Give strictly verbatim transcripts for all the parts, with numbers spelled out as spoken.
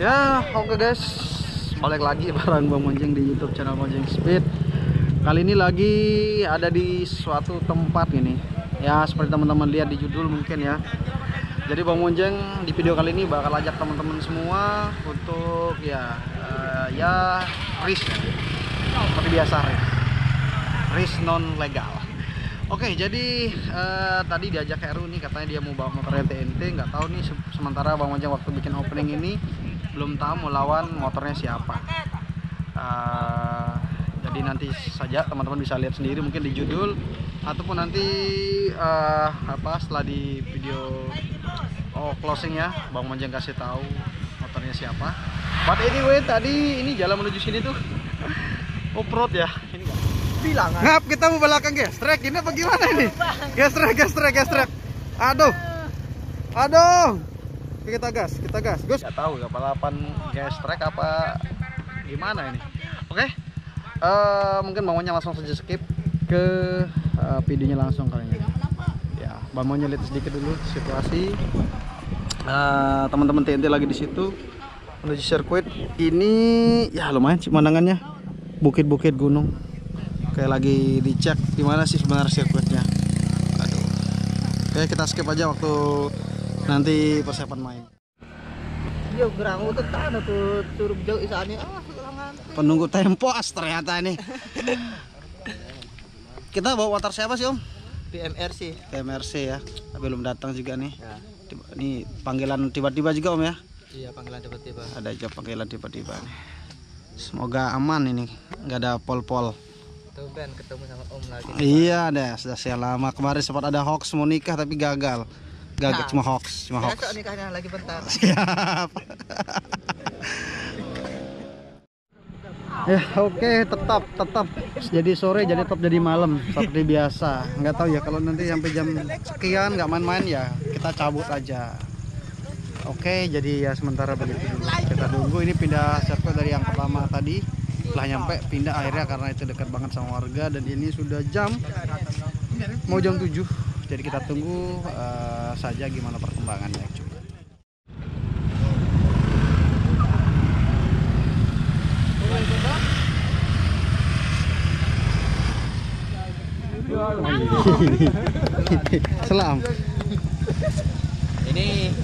Ya, oke guys, balik lagi bareng Bang Monjeng di YouTube channel Monjeng Speed. Kali ini lagi ada di suatu tempat ini. Ya, seperti teman-teman lihat di judul mungkin ya. Jadi Bang Monjeng di video kali ini bakal ajak teman-teman semua untuk ya uh, ya race ya. Seperti biasa race. Race non legal. Oke, jadi uh, tadi diajak Heru nih, katanya dia mau bawa motornya T N T. Nggak tahu nih, sementara Bang Monjeng waktu bikin opening ini belum tahu mau lawan motornya siapa. Uh, jadi nanti saja teman-teman bisa lihat sendiri mungkin di judul ataupun nanti uh, apa setelah di video oh closing ya Bang Monjeng kasih tahu motornya siapa. But anyway, tadi ini jalan menuju sini tuh off-road ya. Ini enggak bilang ngap kita mau belakang guys trek ini apa gimana ini gas trek gas trek gas trek aduh aduh kita gas kita gas gus nggak tahu ya balapan gas trek apa gimana ini. Oke, uh, mungkin Bang Monjeng langsung saja skip ke uh, videonya langsung kali ini ya. Bang Monjeng lihat sedikit dulu situasi uh, teman-teman T N T lagi di situ menuju sirkuit ini ya. Lumayan sih pemandangannya, bukit-bukit gunung. Kayak lagi dicek gimana sih sebenarnya sirkuitnya. Aduh. Oke, kita skip aja waktu nanti persiapan main. Yo gerang utut tanah tuh suruh jauh isane ah selangan. Penunggu tempo as ternyata ini. Kita bawa motor siapa sih Om? P M R C. P M R C ya. Belum datang juga nih. Ya. Ini panggilan tiba-tiba juga Om ya? Iya, panggilan tiba-tiba. Ada aja panggilan tiba-tiba nih. Semoga aman ini, nggak ada pol-pol. Tuh Ben ketemu sama Om lagi. Iya deh, sudah sekian lama. Kemarin sempat ada hoax mau nikah tapi gagal. Gagal, Nah, cuma hoax, cuma hoax. Besok nikahnya lagi bentar. Siap. Ya oke, tetap tetap jadi sore jadi tetap jadi malam seperti biasa. Nggak tahu ya kalau nanti sampai jam sekian nggak main-main ya kita cabut aja. Oke, jadi ya sementara begitu dulu. Kita tunggu ini pindah sirkuit dari yang pertama tadi. Setelah nyampe pindah akhirnya karena itu dekat banget sama warga dan ini sudah jam mau jam tujuh. Jadi kita tunggu uh, saja gimana perkembangannya cuy. Selam. Ini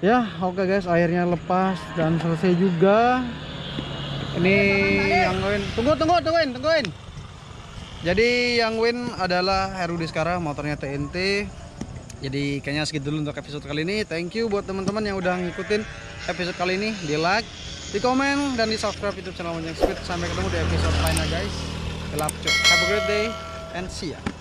Ya oke guys, airnya lepas dan selesai juga. Ini yang win, tunggu tunggu tungguin tungguin. Jadi yang win adalah Heru Diskara, motornya T N T. Jadi kayaknya segitu dulu untuk episode kali ini. Thank you buat teman-teman yang udah ngikutin episode kali ini. Di like, di komen, dan di subscribe YouTube channel Mojang Speed. Sampai ketemu di episode lainnya guys. I love you. Have a great day and see ya.